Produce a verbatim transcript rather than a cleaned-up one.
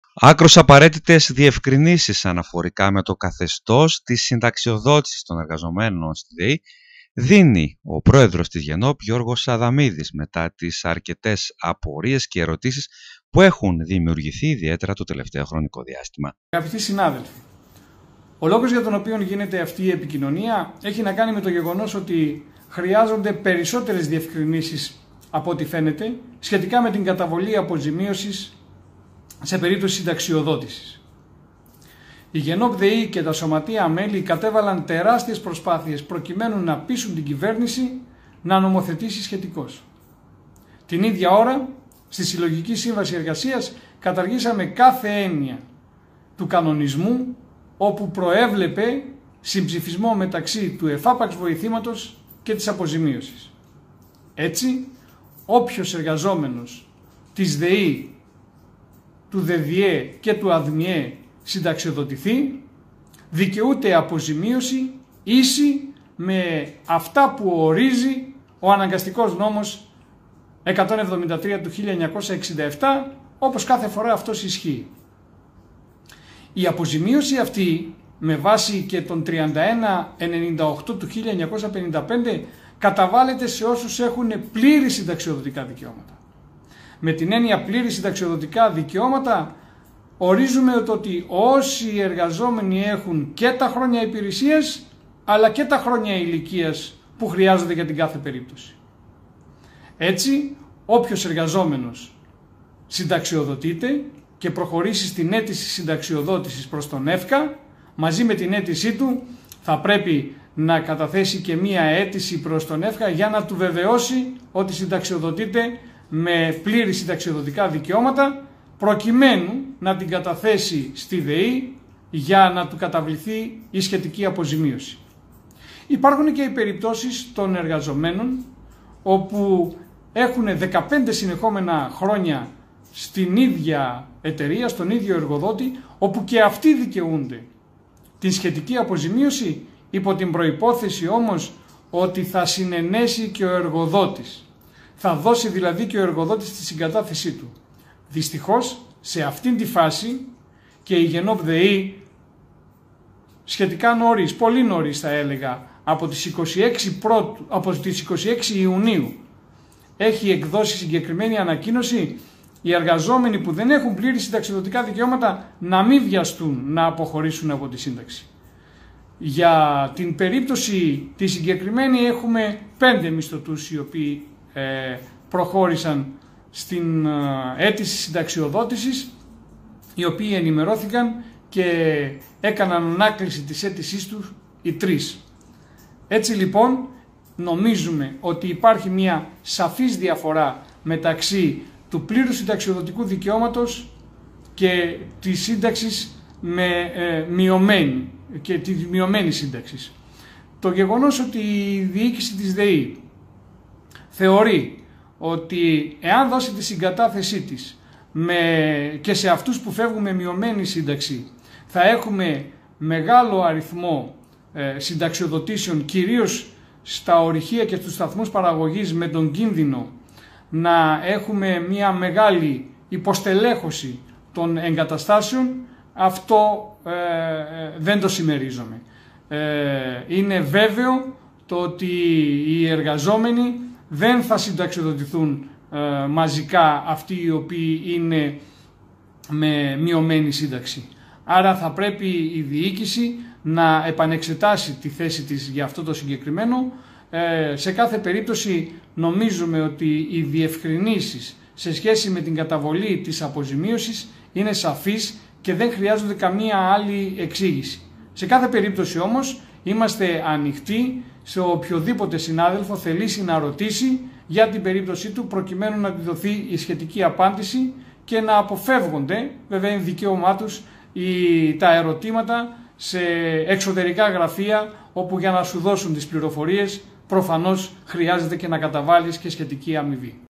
Άκρως απαραίτητες διευκρινήσεις αναφορικά με το καθεστώς της συνταξιοδότησης των εργαζομένων στη ΔΕΗ δίνει ο πρόεδρος της ΓΕΝΟΠ Γιώργος Αδαμίδης μετά τις αρκετές απορίες και ερωτήσεις που έχουν δημιουργηθεί ιδιαίτερα το τελευταίο χρονικό διάστημα. Αγαπητοί συνάδελφοι, ο λόγος για τον οποίο γίνεται αυτή η επικοινωνία έχει να κάνει με το γεγονός ότι χρειάζονται περισσότερες διευκρινήσεις από ό,τι φαίνεται σχετικά με την καταβολή αποζημίωσης σε περίπτωση συνταξιοδότησης. Η ΓΕΝΟΠ ΔΕΗ και τα σωματεία μέλη κατέβαλαν τεράστιες προσπάθειες προκειμένου να πείσουν την κυβέρνηση να νομοθετήσει σχετικώς. Την ίδια ώρα, στη Συλλογική Σύμβαση Εργασίας καταργήσαμε κάθε έννοια του κανονισμού όπου προέβλεπε συμψηφισμό μεταξύ του εφάπαξ βοηθήματος και της αποζημίωσης. Έτσι, όποιος εργαζόμενος της ΔΕΗ, του ΔΕΔΙΕ και του ΑΔΜΙΕ συνταξιοδοτηθεί, δικαιούται αποζημίωση ίση με αυτά που ορίζει ο αναγκαστικός νόμος εκατόν εβδομήντα τρία του χίλια εννιακόσια εξήντα επτά, όπως κάθε φορά αυτός ισχύει. Η αποζημίωση αυτή, με βάση και τον τριάντα ένα ενενήντα οκτώ του χίλια εννιακόσια πενήντα πέντε, καταβάλλεται σε όσους έχουν πλήρη συνταξιοδοτικά δικαιώματα. Με την έννοια πλήρη συνταξιοδοτικά δικαιώματα ορίζουμε ότι όσοι εργαζόμενοι έχουν και τα χρόνια υπηρεσίας αλλά και τα χρόνια ηλικίας που χρειάζονται για την κάθε περίπτωση. Έτσι, όποιος εργαζόμενος συνταξιοδοτείται και προχωρήσει στην αίτηση συνταξιοδότησης προς τον ΕΦΚΑ, μαζί με την αίτησή του θα πρέπει να καταθέσει και μία αίτηση προς τον ΕΦΚΑ για να του βεβαιώσει ότι συνταξιοδοτείται με πλήρη συνταξιοδοτικά δικαιώματα, προκειμένου να την καταθέσει στη ΔΕΗ για να του καταβληθεί η σχετική αποζημίωση. Υπάρχουν και οι περιπτώσεις των εργαζομένων όπου έχουν δεκαπέντε συνεχόμενα χρόνια στην ίδια εταιρεία, στον ίδιο εργοδότη, όπου και αυτοί δικαιούνται την σχετική αποζημίωση, υπό την προϋπόθεση όμως ότι θα συνενέσει και ο εργοδότης. Θα δώσει δηλαδή και ο εργοδότης τη συγκατάθεσή του. Δυστυχώς, σε αυτήν τη φάση και η ΓΕΝΟΠ ΔΕΗ σχετικά νωρίς, πολύ νωρίς θα έλεγα, από τις είκοσι έξι, πρώτου, από τις είκοσι έξι Ιουνίου έχει εκδώσει συγκεκριμένη ανακοίνωση οι εργαζόμενοι που δεν έχουν πλήρη συνταξιδοτικά δικαιώματα να μην βιαστούν να αποχωρήσουν από τη σύνταξη. Για την περίπτωση τη συγκεκριμένη έχουμε πέντε μισθωτούς οι οποίοι ε, προχώρησαν στην ε, αίτηση συνταξιοδότησης, οι οποίοι ενημερώθηκαν και έκαναν ανάκληση της αίτησής τους οι τρεις. Έτσι λοιπόν νομίζουμε ότι υπάρχει μια σαφής διαφορά μεταξύ του πλήρους συνταξιοδοτικού δικαιώματος και της σύνταξης με ε, μειωμένη και τη μειωμένη σύνταξη. Το γεγονός ότι η διοίκηση της ΔΕΗ θεωρεί ότι εάν δώσει τη συγκατάθεσή της με, και σε αυτούς που φεύγουν με μειωμένη σύνταξη θα έχουμε μεγάλο αριθμό ε, συνταξιοδοτήσεων, κυρίως στα ορυχεία και στους σταθμούς παραγωγής, με τον κίνδυνο να έχουμε μια μεγάλη υποστελέχωση των εγκαταστάσεων, αυτό ε, δεν το συμμερίζομαι. Ε, είναι βέβαιο το ότι οι εργαζόμενοι δεν θα συνταξιοδοτηθούν ε, μαζικά αυτοί οι οποίοι είναι με μειωμένη σύνταξη. Άρα θα πρέπει η διοίκηση να επανεξετάσει τη θέση της για αυτό το συγκεκριμένο. Ε, σε κάθε περίπτωση νομίζουμε ότι οι διευκρινήσεις σε σχέση με την καταβολή της αποζημίωσης είναι σαφείς και δεν χρειάζονται καμία άλλη εξήγηση. Σε κάθε περίπτωση όμως είμαστε ανοιχτοί σε οποιοδήποτε συνάδελφο θελήσει να ρωτήσει για την περίπτωσή του, προκειμένου να του δοθεί η σχετική απάντηση και να αποφεύγονται, βέβαια είναι δικαίωμά τους, οι, τα ερωτήματα σε εξωτερικά γραφεία, όπου για να σου δώσουν τις πληροφορίες προφανώς χρειάζεται και να καταβάλεις και σχετική αμοιβή.